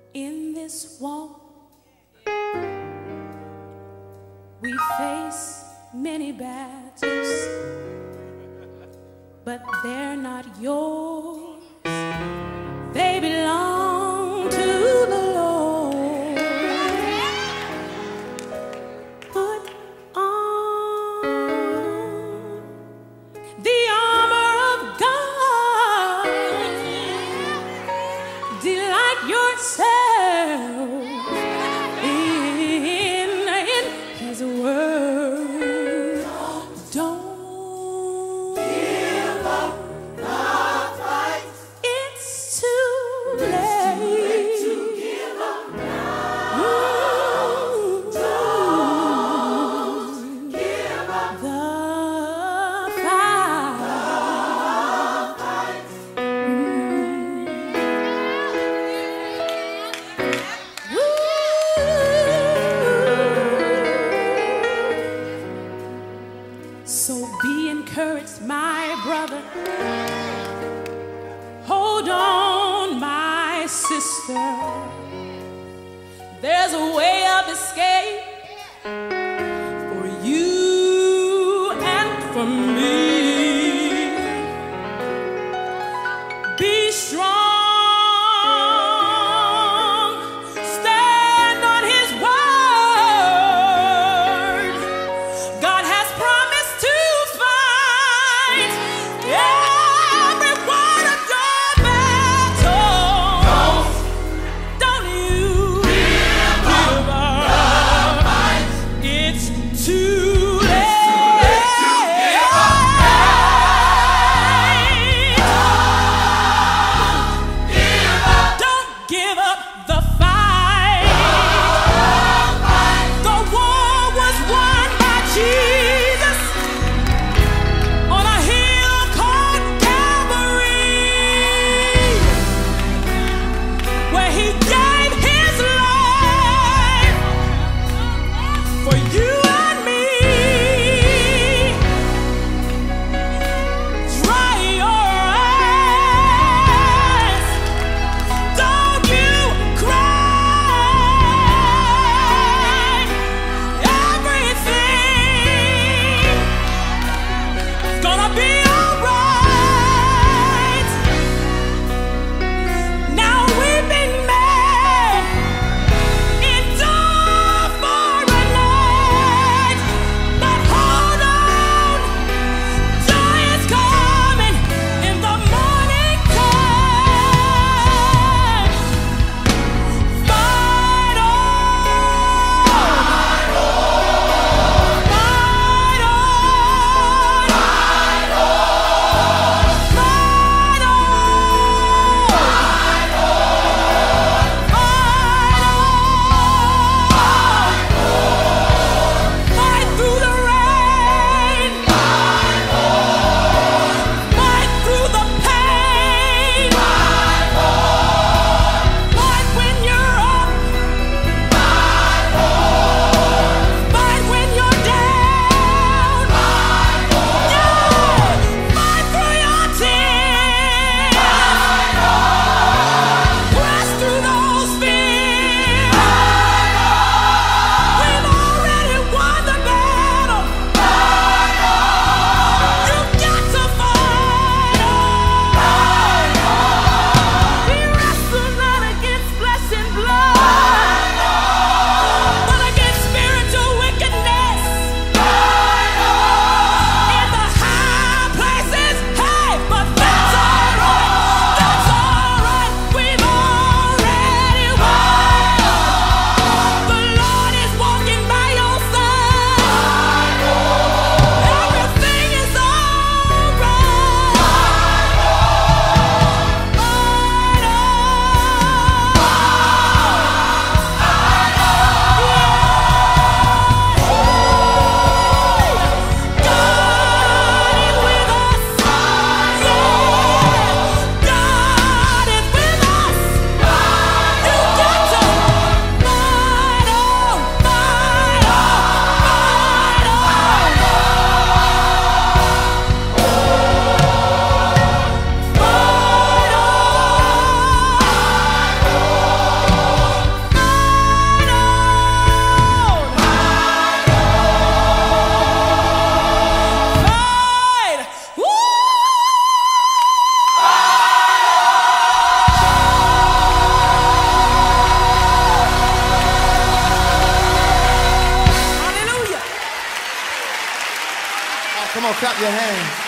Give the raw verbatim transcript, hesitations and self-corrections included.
In this walk, we face many battles, but they're not yours. They belong to the Lord. Put on the armor of God. Delight yourself in, in His word. Don't give up the fight. It's too late to give up now. Don't give up the fight. So be encouraged, my brother. Hold on, my sister. There's a way of escape for you and for me. Be strong. Stand on His word. God has promised to fight every one of your battles. Don't you give up. It's too late to give up now. clap your hands.